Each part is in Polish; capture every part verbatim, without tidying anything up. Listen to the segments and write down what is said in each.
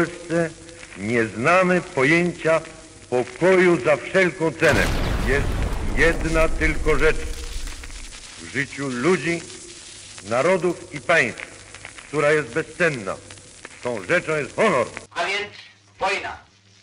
Polsce nie znamy pojęcia pokoju za wszelką cenę. Jest jedna tylko rzecz w życiu ludzi, narodów i państw, która jest bezcenna. Tą rzeczą jest honor. A więc wojna.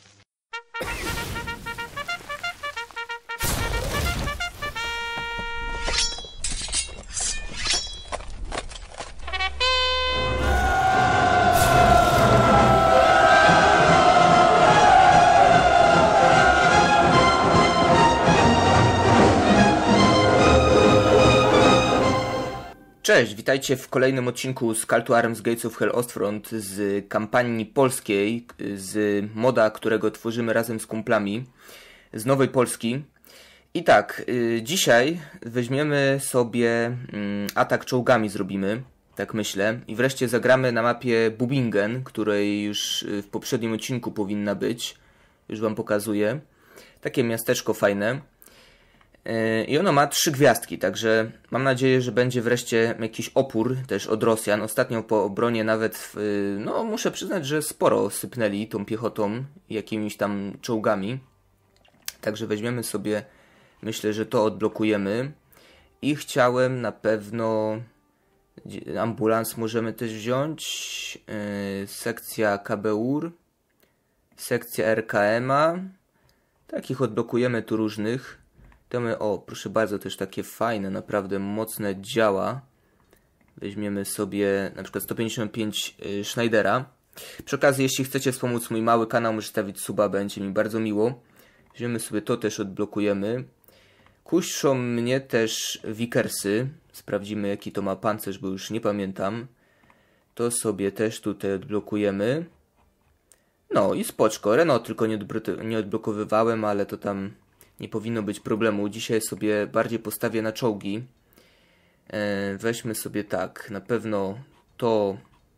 Cześć, witajcie w kolejnym odcinku z Call to Arms Gates of Hell Ostfront z kampanii polskiej, z moda, którego tworzymy razem z kumplami, z Nowej Polski. I tak, y, dzisiaj weźmiemy sobie y, atak czołgami zrobimy, tak myślę. I wreszcie zagramy na mapie Bubingen, której już w poprzednim odcinku powinna być. Już wam pokazuję. Takie miasteczko fajne. I ono ma trzy gwiazdki, także mam nadzieję, że będzie wreszcie jakiś opór też od Rosjan. Ostatnio po obronie nawet, no muszę przyznać, że sporo sypnęli tą piechotą i jakimiś tam czołgami. Także weźmiemy sobie, myślę, że to odblokujemy. I chciałem na pewno, ambulans możemy też wziąć, sekcja K B U R, sekcja R K M a, takich odblokujemy tu różnych. Mamy, o, proszę bardzo, też takie fajne, naprawdę mocne działa. Weźmiemy sobie na przykład sto pięćdziesiąt pięć y, Schneidera. Przy okazji, jeśli chcecie wspomóc mój mały kanał, możecie stawić suba, będzie mi bardzo miło. Weźmiemy sobie to, też odblokujemy. Kuszą mnie też Vickersy. Sprawdzimy, jaki to ma pancerz, bo już nie pamiętam. To sobie też tutaj odblokujemy. No i spoczko. Renault tylko nie, nie odblokowywałem, ale to tam nie powinno być problemu. Dzisiaj sobie bardziej postawię na czołgi. E, weźmy sobie tak. Na pewno to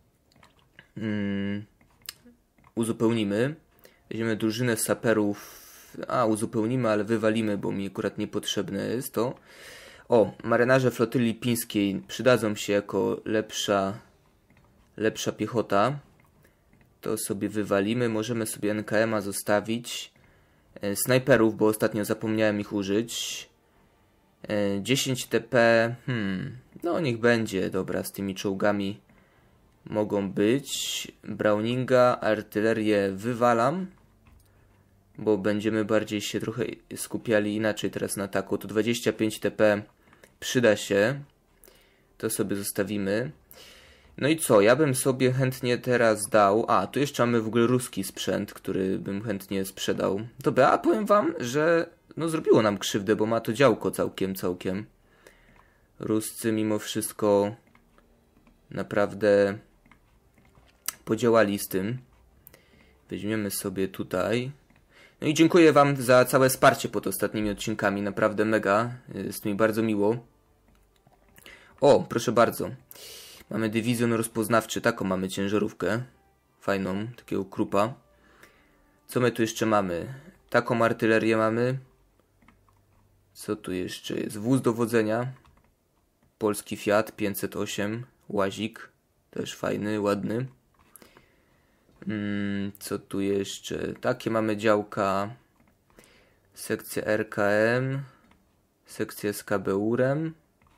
mm, uzupełnimy. Weźmiemy drużynę saperów. A, uzupełnimy, ale wywalimy, bo mi akurat niepotrzebne jest to. O, marynarze flotyli pińskiej przydadzą się jako lepsza, lepsza piechota. To sobie wywalimy. Możemy sobie N K M a zostawić. Snajperów, bo ostatnio zapomniałem ich użyć. dziesięć T P. Hmm, no niech będzie. Dobra, z tymi czołgami mogą być. Browninga, artylerię wywalam, bo będziemy bardziej się trochę skupiali inaczej teraz na ataku. To dwadzieścia pięć T P przyda się. To sobie zostawimy. No i co? Ja bym sobie chętnie teraz dał... A, tu jeszcze mamy w ogóle ruski sprzęt, który bym chętnie sprzedał. Dobra, a powiem wam, że no zrobiło nam krzywdę, bo ma to działko całkiem, całkiem. Ruscy mimo wszystko naprawdę podziałali z tym. Weźmiemy sobie tutaj. No i dziękuję wam za całe wsparcie pod ostatnimi odcinkami. Naprawdę mega. Jest mi bardzo miło. O, proszę bardzo. Mamy dywizjon rozpoznawczy, taką mamy ciężarówkę. Fajną, takiego krupa. Co my tu jeszcze mamy? Taką artylerię mamy. Co tu jeszcze jest? Wóz dowodzenia. Polski Fiat pięćset osiem. Łazik. Też fajny, ładny. Hmm, co tu jeszcze? Takie mamy działka. Sekcja R K M. Sekcja z K B U R em.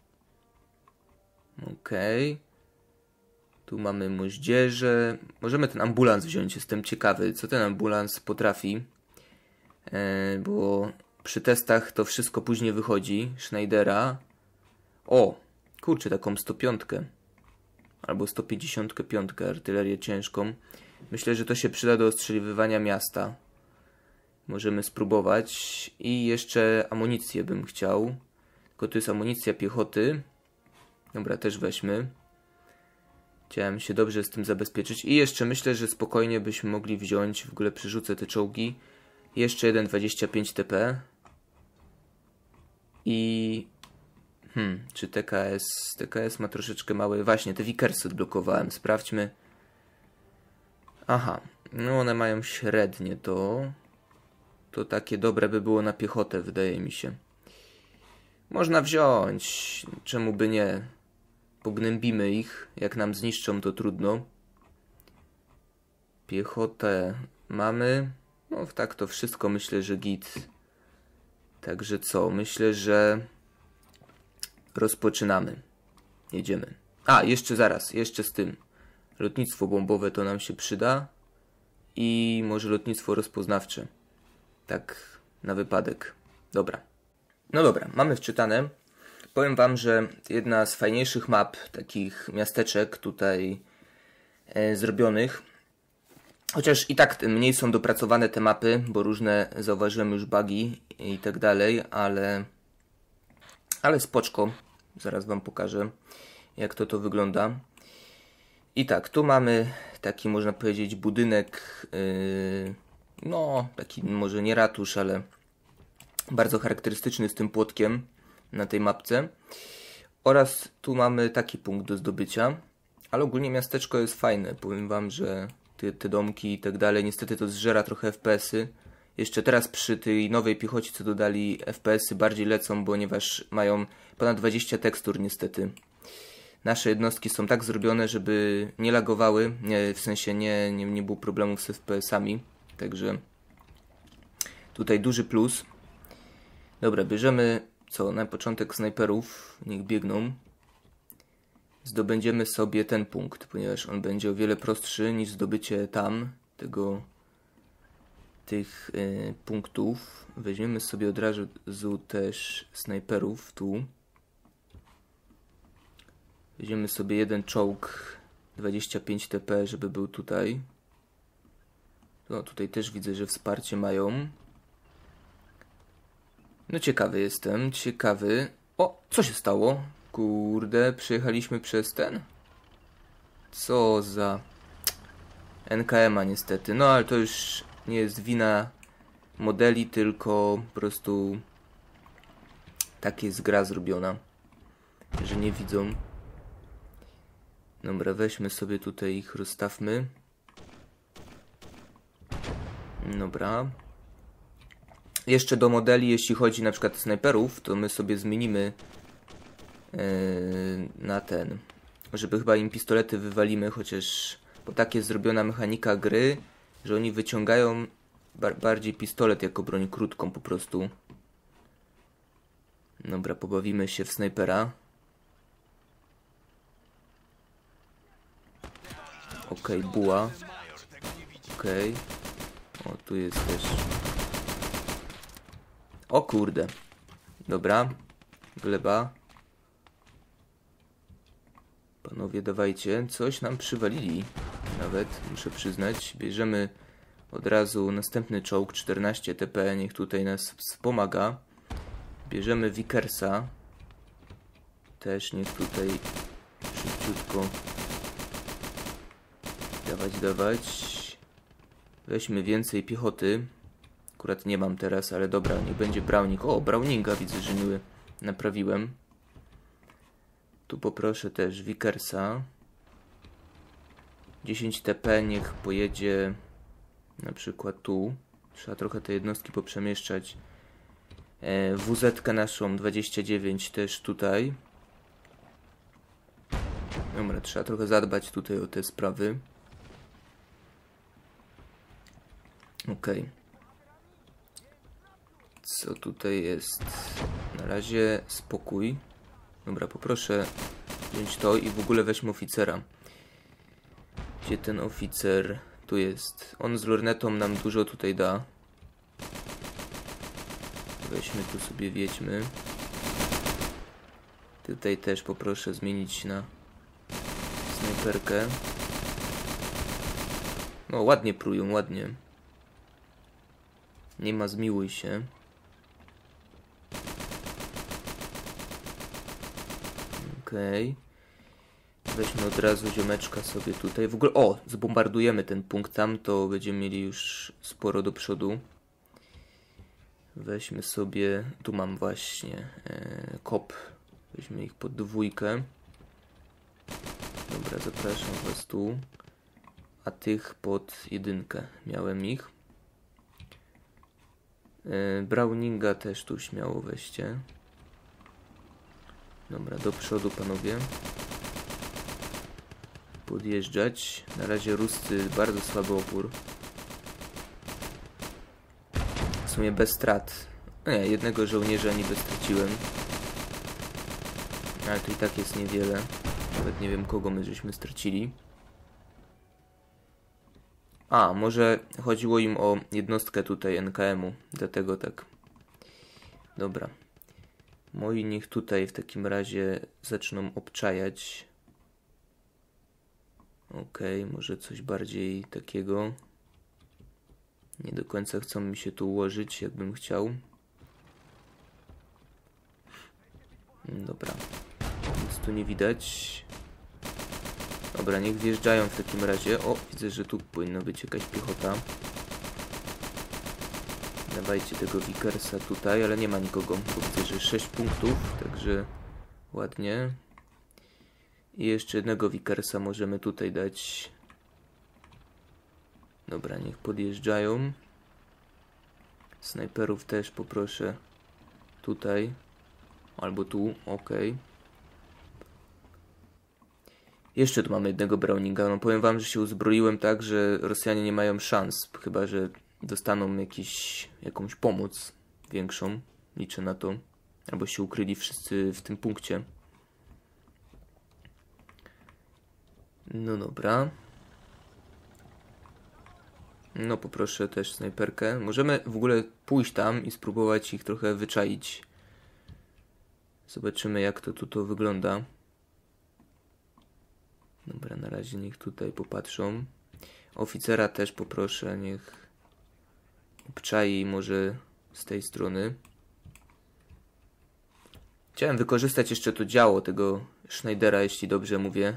Okej. Okay. Tu mamy moździerze. Możemy ten ambulans wziąć. Jestem ciekawy, co ten ambulans potrafi. E, bo przy testach to wszystko później wychodzi. Schneidera. O! Kurczę, taką sto pięć. Albo sto pięćdziesiąt pięć. Artylerię ciężką. Myślę, że to się przyda do ostrzeliwywania miasta. Możemy spróbować. I jeszcze amunicję bym chciał. Tylko tu jest amunicja piechoty. Dobra, też weźmy. Chciałem się dobrze z tym zabezpieczyć. I jeszcze myślę, że spokojnie byśmy mogli wziąć, w ogóle przerzucę te czołgi. Jeszcze jeden dwadzieścia pięć T P. I... Hmm, czy T K S... T K S ma troszeczkę małe... Właśnie, te Vickersy odblokowałem. Sprawdźmy. Aha, no one mają średnie to. To takie dobre by było na piechotę, wydaje mi się. Można wziąć. Czemu by nie? Pognębimy ich. Jak nam zniszczą, to trudno. Piechotę mamy. No tak to wszystko myślę, że git. Także co? Myślę, że rozpoczynamy. Jedziemy. A, jeszcze zaraz, jeszcze z tym. Lotnictwo bombowe to nam się przyda. I może lotnictwo rozpoznawcze. Tak na wypadek. Dobra. No dobra, mamy wczytane. Powiem wam, że jedna z fajniejszych map, takich miasteczek tutaj e, zrobionych. Chociaż i tak mniej są dopracowane te mapy, bo różne zauważyłem już bugi i tak dalej, ale, ale spoczko. Zaraz wam pokażę, jak to to wygląda. I tak, tu mamy taki, można powiedzieć, budynek, yy, no taki może nie ratusz, ale bardzo charakterystyczny z tym płotkiem na tej mapce. Oraz tu mamy taki punkt do zdobycia, ale ogólnie miasteczko jest fajne. Powiem wam, że te, te domki i tak dalej, niestety to zżera trochę F P S-y. Jeszcze teraz przy tej nowej piechocie, co dodali, F P S-y bardziej lecą, ponieważ mają ponad dwadzieścia tekstur niestety. Nasze jednostki są tak zrobione, żeby nie lagowały, nie, w sensie nie, nie, nie było problemów z F P S-ami. Także tutaj duży plus. Dobra, bierzemy co? Na początek snajperów, niech biegną. Zdobędziemy sobie ten punkt, ponieważ on będzie o wiele prostszy niż zdobycie tam tego tych y, punktów. Weźmiemy sobie od razu też snajperów tu. Weźmiemy sobie jeden czołg dwadzieścia pięć T P, żeby był tutaj. No tutaj też widzę, że wsparcie mają. No ciekawy jestem, ciekawy. O, co się stało? Kurde, przejechaliśmy przez ten. Co za N K M-a niestety. No ale to już nie jest wina modeli, tylko po prostu tak jest gra zrobiona, że nie widzą. Dobra, weźmy sobie tutaj ich, rozstawmy. Dobra. Jeszcze do modeli, jeśli chodzi na przykład o snajperów, to my sobie zmienimy yy, na ten, żeby chyba im pistolety wywalimy, chociaż bo tak jest zrobiona mechanika gry, że oni wyciągają bar bardziej pistolet jako broń krótką po prostu. Dobra, pobawimy się w snajpera. Okej, okay, buła. Okej. Okay. O, tu jest też. O kurde. Dobra. Gleba. Panowie, dawajcie. Coś nam przywalili. Nawet, muszę przyznać. Bierzemy od razu następny czołg. czternaście T P. Niech tutaj nas wspomaga. Bierzemy Vickersa. Też niech tutaj szybciutko. Dawać, dawać. Weźmy więcej piechoty. Akurat nie mam teraz, ale dobra, niech będzie Browning. O, Browninga widzę, że miły naprawiłem. Tu poproszę też Vickersa. dziesięć T P niech pojedzie na przykład tu. Trzeba trochę te jednostki poprzemieszczać. E, W Z-kę naszą dwadzieścia dziewięć też tutaj. Dobra, trzeba trochę zadbać tutaj o te sprawy. Okej. Okay. Co tutaj jest? Na razie spokój. Dobra, poproszę wziąć to i w ogóle weźmy oficera. Gdzie ten oficer? Tu jest. On z lornetą nam dużo tutaj da. Weźmy tu sobie, wiedźmy. Tutaj też poproszę zmienić na snajperkę. No, ładnie prują, ładnie. Nie ma zmiłuj się. Okej. Okay. Weźmy od razu ziomeczka sobie tutaj. W ogóle, o, zbombardujemy ten punkt tam, to będziemy mieli już sporo do przodu. Weźmy sobie, tu mam właśnie e, kop. Weźmy ich pod dwójkę. Dobra, zapraszam was tu. A tych pod jedynkę. Miałem ich. E, Browninga też tu śmiało weźcie. Dobra, do przodu panowie. podjeżdżać. Na razie Ruscy bardzo słaby opór. W sumie bez strat. No nie, jednego żołnierza niby straciłem. Ale to i tak jest niewiele. Nawet nie wiem, kogo my żeśmy stracili. A, może chodziło im o jednostkę tutaj N K M u. Dlatego tak. Dobra. Moi niech tutaj w takim razie zaczną obczajać. Okej, okay, może coś bardziej takiego. Nie do końca chcą mi się tu ułożyć, jakbym chciał. Dobra. Nic tu nie widać. Dobra, niech wjeżdżają w takim razie. O, widzę, że tu powinna być jakaś piechota. Dawajcie tego Vickersa tutaj, ale nie ma nikogo. Bo widzę, że sześć punktów, także ładnie. I jeszcze jednego Vickersa możemy tutaj dać. Dobra, niech podjeżdżają. Snajperów też poproszę tutaj. Albo tu, ok. Jeszcze tu mamy jednego Browninga. No powiem wam, że się uzbroiłem tak, że Rosjanie nie mają szans. Chyba że dostaną jakiś, jakąś pomoc większą. Liczę na to. Albo się ukryli wszyscy w tym punkcie. No dobra. No poproszę też snajperkę. Możemy w ogóle pójść tam i spróbować ich trochę wyczaić. Zobaczymy, jak to tu to wygląda. Dobra, na razie niech tutaj popatrzą. Oficera też poproszę, niech obczai może z tej strony. Chciałem wykorzystać jeszcze to działo tego Schneidera, jeśli dobrze mówię.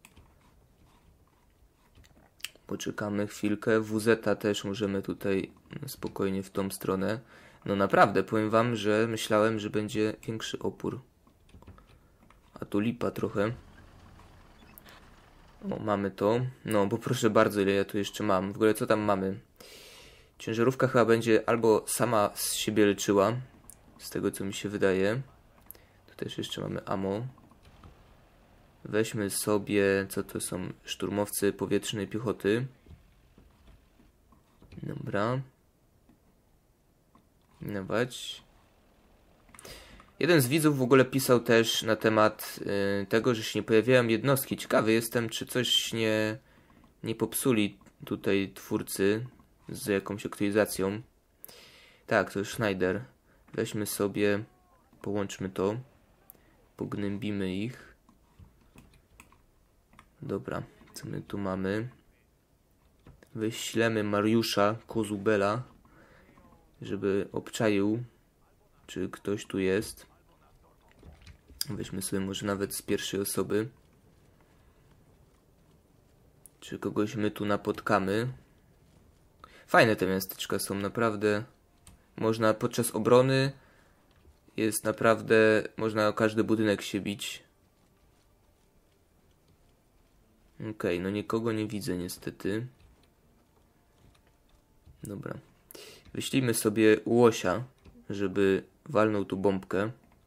Poczekamy chwilkę. W Z też możemy tutaj spokojnie w tą stronę. No naprawdę, powiem wam, że myślałem, że będzie większy opór. A tu lipa trochę. O, mamy to. No, bo proszę bardzo, ile ja tu jeszcze mam. W ogóle co tam mamy? Ciężarówka chyba będzie albo sama z siebie leczyła. Z tego, co mi się wydaje. Tu też jeszcze mamy ammo. Weźmy sobie, co to są szturmowcy powietrznej piechoty. Dobra. Dawać. Jeden z widzów w ogóle pisał też na temat y, tego, że się nie pojawiają jednostki. Ciekawy jestem, czy coś nie, nie popsuli tutaj twórcy z jakąś aktualizacją. Tak, to jest Schneider. Weźmy sobie, połączmy to. Pognębimy ich. Dobra, co my tu mamy? Wyślemy Mariusza Kozubela, żeby obczaił, czy ktoś tu jest. Weźmy sobie może nawet z pierwszej osoby. Czy kogoś my tu napotkamy. Fajne te miasteczka są, naprawdę. Można podczas obrony, jest naprawdę, można o każdy budynek się bić. Okej, okay, no nikogo nie widzę niestety. Dobra. Wyślijmy sobie Łosia, żeby walnął tu bombkę.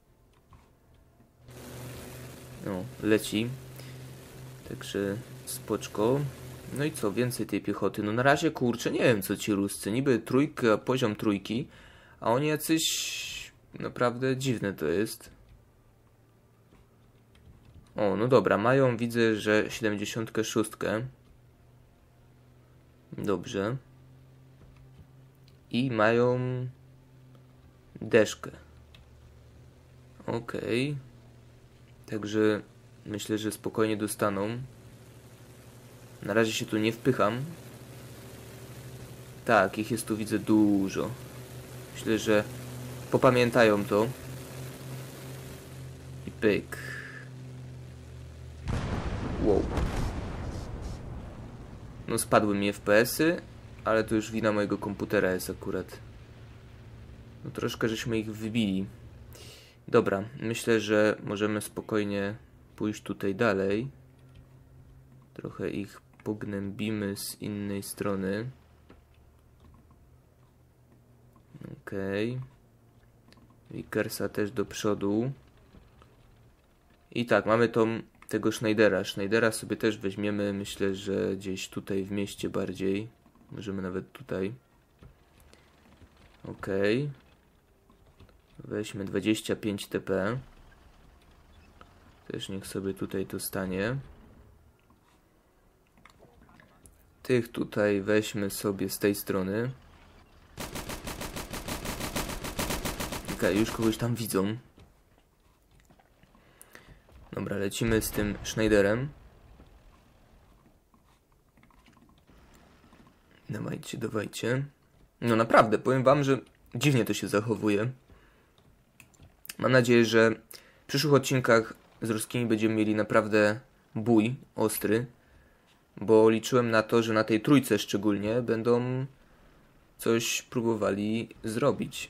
No, leci. Także spoczko. No i co, więcej tej piechoty. No na razie, kurczę, nie wiem co ci Ruscy. Niby trójka, poziom trójki, a oni jacyś naprawdę dziwne to jest. O, no dobra, mają, widzę, że siedemdziesiąt sześć. Dobrze. I mają deszkę. Okej. Okay. Także myślę, że spokojnie dostaną. Na razie się tu nie wpycham. Tak, ich jest tu, widzę, dużo. Myślę, że popamiętają to. I pyk. Wow. No spadły mi F P S y, ale to już wina mojego komputera jest akurat. No troszkę żeśmy ich wybili. Dobra, myślę, że możemy spokojnie pójść tutaj dalej. Trochę ich pognębimy z innej strony. Okej. Okay. Vickersa też do przodu. I tak, mamy tą tego Schneidera. Schneidera sobie też weźmiemy, myślę, że gdzieś tutaj w mieście bardziej. Możemy nawet tutaj. Ok. Weźmy dwadzieścia pięć T P. Też niech sobie tutaj to stanie. Tych tutaj weźmy sobie z tej strony. Ok, już kogoś tam widzą. Dobra, lecimy z tym Schneiderem. Dawajcie, dawajcie. No naprawdę, powiem wam, że dziwnie to się zachowuje. Mam nadzieję, że w przyszłych odcinkach z ruskimi będziemy mieli naprawdę bój ostry. Bo liczyłem na to, że na tej trójce szczególnie będą coś próbowali zrobić.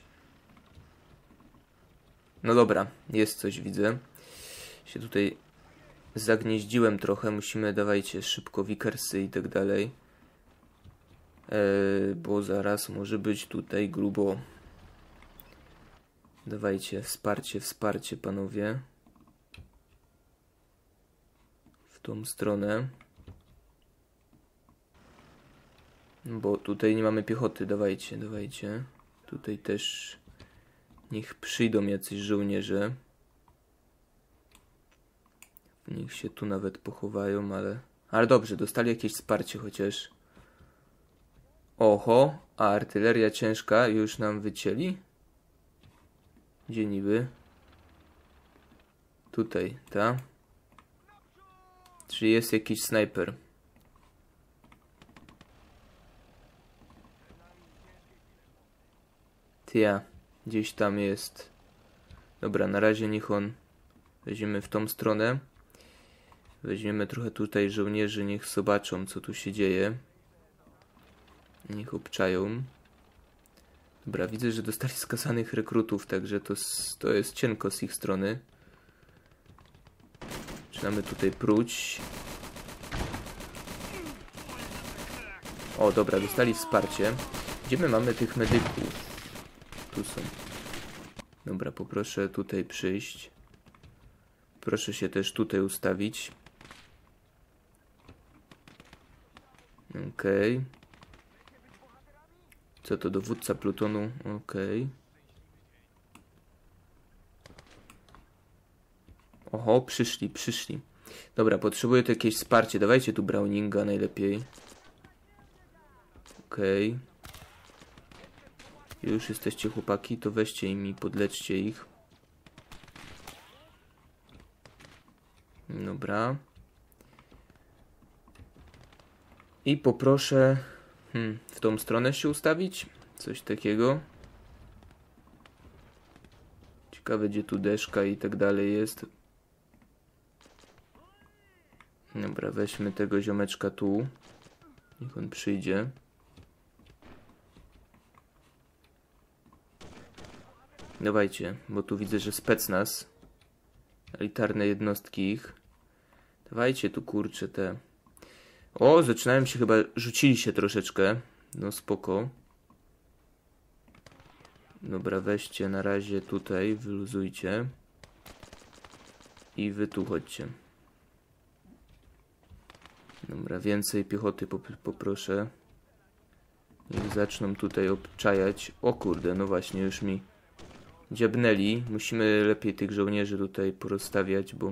No dobra, jest coś, widzę. Się tutaj zagnieździłem trochę. Musimy, dawajcie, szybko wikersy i tak dalej. Eee, bo zaraz może być tutaj grubo. Dawajcie, wsparcie, wsparcie, panowie. W tą stronę. Bo tutaj nie mamy piechoty, dawajcie, dawajcie. Tutaj też niech przyjdą jacyś żołnierze. Niech się tu nawet pochowają, ale... Ale dobrze, dostali jakieś wsparcie chociaż. Oho, a artyleria ciężka już nam wycięli? Gdzie niby? Tutaj, ta? Czy jest jakiś snajper? Tia, gdzieś tam jest. Dobra, na razie niech on... Weźmiemy w tą stronę. Weźmiemy trochę tutaj żołnierzy, niech zobaczą, co tu się dzieje. Niech obczają. Dobra, widzę, że dostali skazanych rekrutów, także to, to jest cienko z ich strony. Zaczynamy tutaj pruć. O, dobra, dostali wsparcie. Gdzie my mamy tych medyków? Tu są. Dobra, poproszę tutaj przyjść. Proszę się też tutaj ustawić. Okej. Okay. Co to, dowódca plutonu? Okej. Okay. Oho, przyszli, przyszli. Dobra, potrzebuję tu jakieś wsparcie. Dawajcie tu Browninga najlepiej. Okej. Okay. Już jesteście chłopaki, to weźcie im i podleczcie ich. Dobra. I poproszę hmm, w tą stronę się ustawić. Coś takiego. Ciekawe, gdzie tu deszka i tak dalej jest. Dobra, weźmy tego ziomeczka tu. Niech on przyjdzie. Dawajcie, bo tu widzę, że specnaz. Elitarne jednostki ich. Dawajcie tu, kurczę, te... O, zaczynają się chyba... Rzucili się troszeczkę. No spoko. Dobra, weźcie na razie tutaj, wyluzujcie. I wy tu chodźcie. Dobra, więcej piechoty pop poproszę. Niech zaczną tutaj obczajać. O kurde, no właśnie, już mi dziabnęli. Musimy lepiej tych żołnierzy tutaj porozstawiać, bo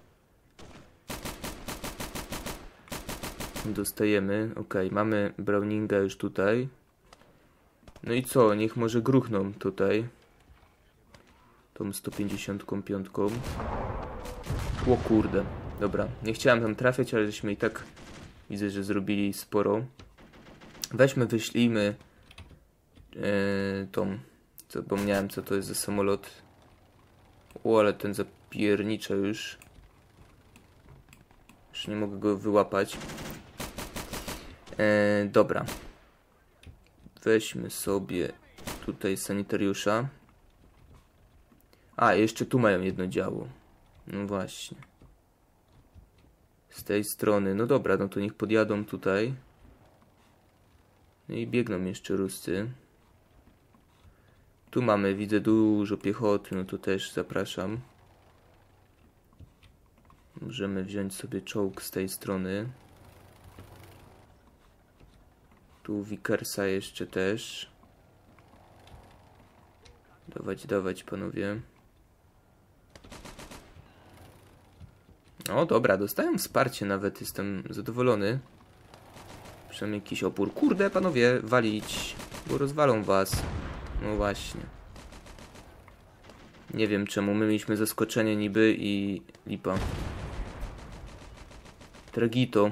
dostajemy. Ok, mamy Browninga już tutaj. No i co? Niech może gruchną tutaj tą sto pięćdziesiąt pięć. O kurde. Dobra, nie chciałem tam trafiać, ale żeśmy i tak widzę, że zrobili sporo. Weźmy, wyślijmy yy, tą, zapomniałem, co to jest za samolot. O, ale ten zapiernicza już. Już nie mogę go wyłapać. Yy, dobra. Weźmy sobie tutaj sanitariusza. A, jeszcze tu mają jedno działo. No właśnie. Z tej strony. No dobra, no to niech podjadą tutaj. No i biegną jeszcze Ruscy. Tu mamy, widzę, dużo piechoty, no to też zapraszam. Możemy wziąć sobie czołg z tej strony. Tu Vickersa jeszcze też. Dawać, dawać, panowie. O, dobra, dostają wsparcie nawet, jestem zadowolony. Przynajmniej jakiś opór. Kurde, panowie, walić, bo rozwalą was. No właśnie. Nie wiem czemu, my mieliśmy zaskoczenie niby i lipa. Tragito.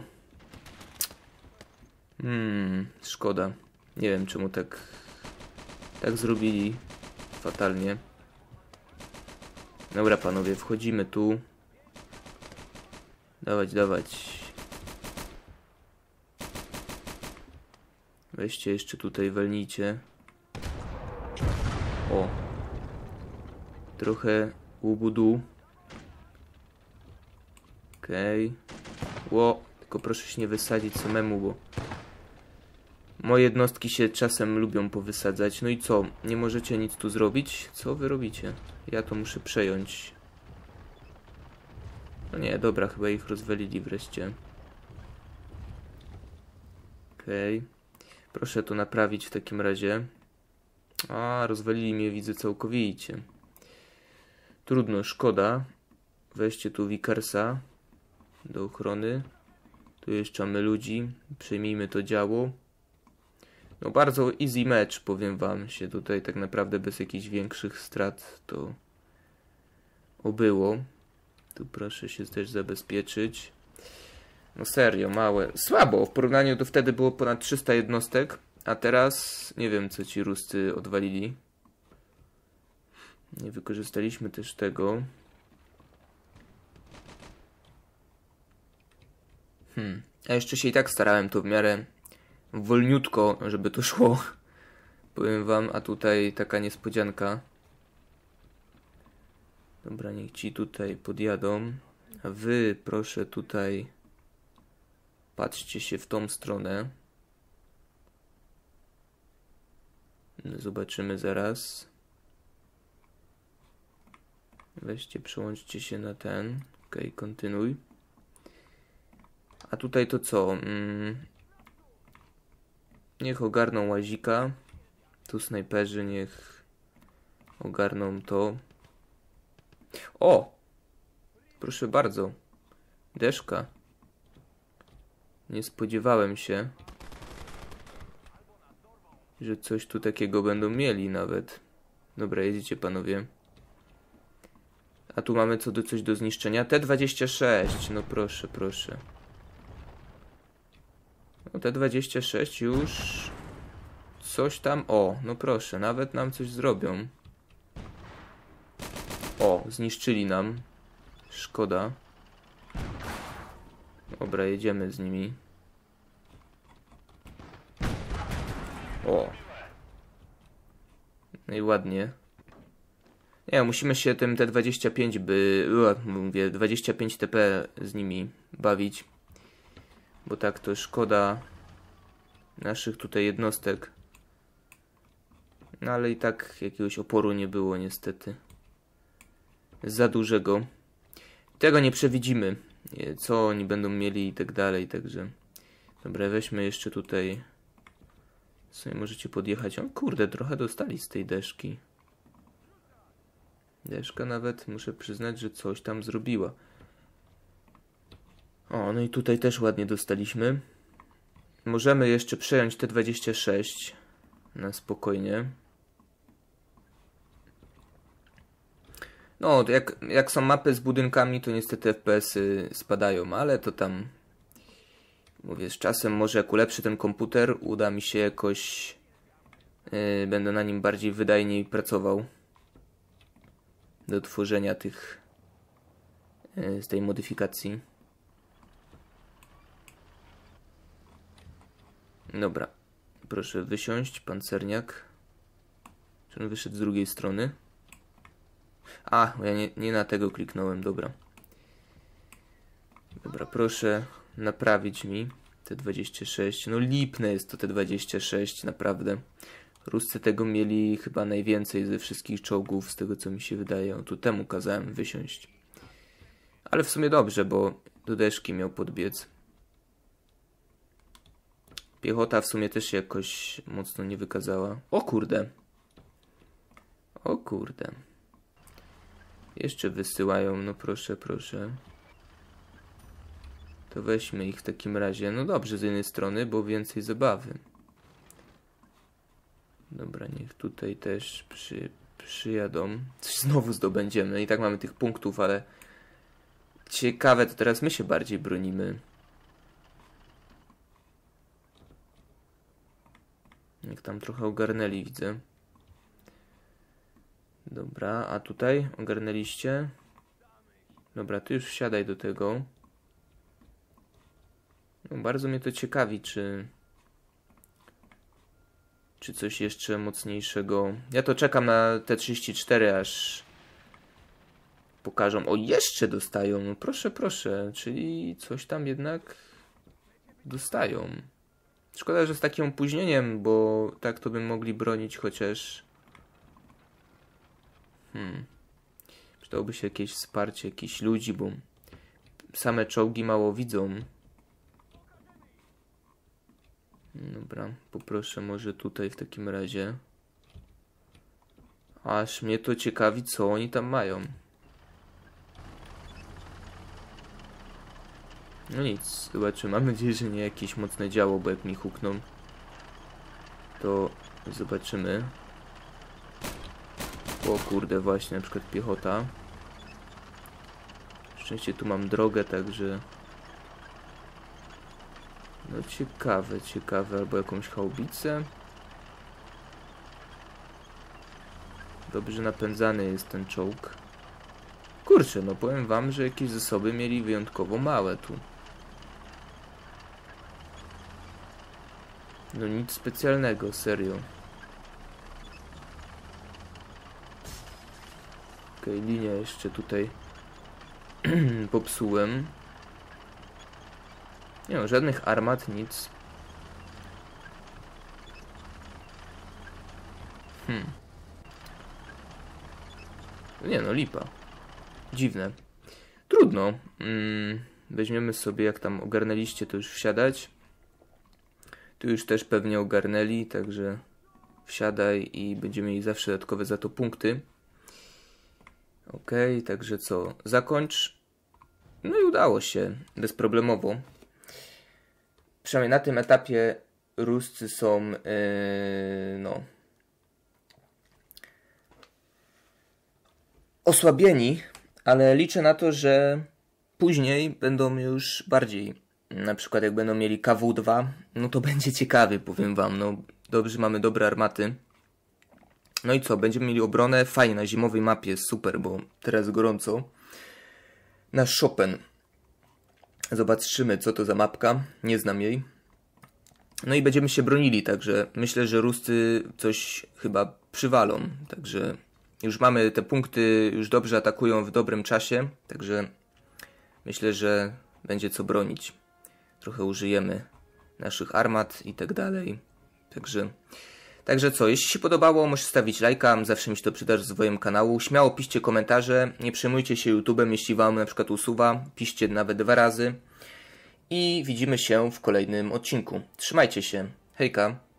Hmm, szkoda. Nie wiem czemu tak tak zrobili fatalnie. Dobra panowie, wchodzimy tu. Dawać, dawać. Weźcie jeszcze tutaj, walnijcie. O. Trochę łubudu. Okej. Okay. Ło, tylko proszę się nie wysadzić samemu, bo moje jednostki się czasem lubią powysadzać. No i co? Nie możecie nic tu zrobić? Co wy robicie? Ja to muszę przejąć. No nie, dobra, chyba ich rozwalili wreszcie. Okej. Okay. Proszę to naprawić w takim razie. A, rozwalili mnie, widzę, całkowicie. Trudno, szkoda. Weźcie tu Vickersa do ochrony. Tu jeszcze mamy ludzi. Przejmijmy to działo. No bardzo easy match, powiem wam się tutaj tak naprawdę bez jakichś większych strat to obyło. Tu proszę się też zabezpieczyć. No serio, małe. Słabo, w porównaniu do wtedy było ponad trzysta jednostek, a teraz nie wiem co ci Ruscy odwalili. Nie wykorzystaliśmy też tego. Hmm. A jeszcze się i tak starałem to w miarę wolniutko, żeby to szło. Powiem wam, a tutaj taka niespodzianka. Dobra, niech ci tutaj podjadą. A wy proszę tutaj patrzcie się w tą stronę. Zobaczymy zaraz. Weźcie, przełączcie się na ten. Ok, kontynuuj. A tutaj to co? Hmm. Niech ogarną łazika. Tu snajperzy niech ogarną to. O! Proszę bardzo. Deszka. Nie spodziewałem się, że coś tu takiego będą mieli nawet. Dobra, jedziecie panowie. A tu mamy co do coś do zniszczenia. T dwadzieścia sześć. No proszę, proszę. No T dwadzieścia sześć już coś tam. O, no proszę, nawet nam coś zrobią. O, zniszczyli nam. Szkoda. Dobra, jedziemy z nimi. O. No i ładnie. Nie, musimy się tym T dwadzieścia pięć by... Mówię, dwadzieścia pięć T P z nimi bawić. Bo tak to szkoda naszych tutaj jednostek. No ale i tak jakiegoś oporu nie było niestety. Za dużego. Tego nie przewidzimy. Co oni będą mieli i tak dalej, także... Dobra, weźmy jeszcze tutaj... Sobie możecie podjechać. O kurde, trochę dostali z tej deszki. Deszka nawet, muszę przyznać, że coś tam zrobiła. O, no i tutaj też ładnie dostaliśmy. Możemy jeszcze przejąć T dwadzieścia sześć na spokojnie. No, jak, jak są mapy z budynkami, to niestety F P S-y spadają, ale to tam... Mówię, z czasem może jak ulepszy ten komputer, uda mi się jakoś... Yy, będę na nim bardziej wydajniej pracował. Do tworzenia tych... Yy, z tej modyfikacji. Dobra. Proszę wysiąść, pancerniak. Czy on wyszedł z drugiej strony? A, ja nie, nie na tego kliknąłem, dobra. Dobra, proszę naprawić mi T dwadzieścia sześć. No lipne jest to T dwadzieścia sześć, naprawdę. Ruscy tego mieli chyba najwięcej ze wszystkich czołgów, z tego co mi się wydaje. O, tu temu kazałem wysiąść. Ale w sumie dobrze, bo do deszki miał podbiec. Piechota w sumie też się jakoś mocno nie wykazała. O kurde. O kurde. Jeszcze wysyłają, no proszę, proszę. To weźmy ich w takim razie. No dobrze z jednej strony, bo więcej zabawy. Dobra, niech tutaj też przy, przyjadą. Coś znowu zdobędziemy. I tak mamy tych punktów, ale ciekawe, to teraz my się bardziej bronimy. Jak tam trochę ogarnęli, widzę. Dobra, a tutaj ogarnęliście? Dobra, ty już wsiadaj do tego. No, bardzo mnie to ciekawi, czy... Czy coś jeszcze mocniejszego... Ja to czekam na T trzydzieści cztery, aż... pokażą. O, jeszcze dostają. No proszę, proszę. Czyli coś tam jednak... dostają. Szkoda, że z takim opóźnieniem, bo tak to by mogli bronić chociaż... Hmm. Przydałoby się jakieś wsparcie, jakichś ludzi, bo same czołgi mało widzą. Dobra, poproszę może tutaj w takim razie. Aż mnie to ciekawi, co oni tam mają. No nic, zobaczymy. Mam nadzieję, że nie jakieś mocne działo, bo jak mi hukną, to zobaczymy. O kurde, właśnie, na przykład piechota. Szczęście tu mam drogę, także... No ciekawe, ciekawe, albo jakąś haubicę. Dobrze napędzany jest ten czołg. Kurczę, no powiem wam, że jakieś zasoby mieli wyjątkowo małe tu. No nic specjalnego, serio. Okej, okay, linię jeszcze tutaj popsułem. Nie no, żadnych armat, nic. Hmm. Nie no, lipa. Dziwne. Trudno. Mm, weźmiemy sobie, jak tam ogarnęliście, to już wsiadać. Tu już też pewnie ogarnęli, także wsiadaj i będziemy mieli zawsze dodatkowe za to punkty. Okej, okay, także co? Zakończ. No i udało się. Bezproblemowo. Przynajmniej na tym etapie Ruscy są yy, no osłabieni, ale liczę na to, że później będą już bardziej, na przykład jak będą mieli K W dwa, no to będzie ciekawie, powiem wam. No dobrze, mamy dobre armaty. No i co, będziemy mieli obronę, fajnie, na zimowej mapie, super, bo teraz gorąco. Nasz Chopin. Zobaczymy, co to za mapka, nie znam jej. No i będziemy się bronili, także myślę, że Ruscy coś chyba przywalą. Także już mamy te punkty, już dobrze atakują w dobrym czasie, także myślę, że będzie co bronić. Trochę użyjemy naszych armat i tak dalej. Także... Także co, jeśli się podobało, możecie stawić lajka, zawsze mi się to przyda rozwojem kanału. Śmiało piszcie komentarze, nie przejmujcie się YouTube'em, jeśli wam na przykład usuwa, piszcie nawet dwa razy. I widzimy się w kolejnym odcinku. Trzymajcie się, hejka!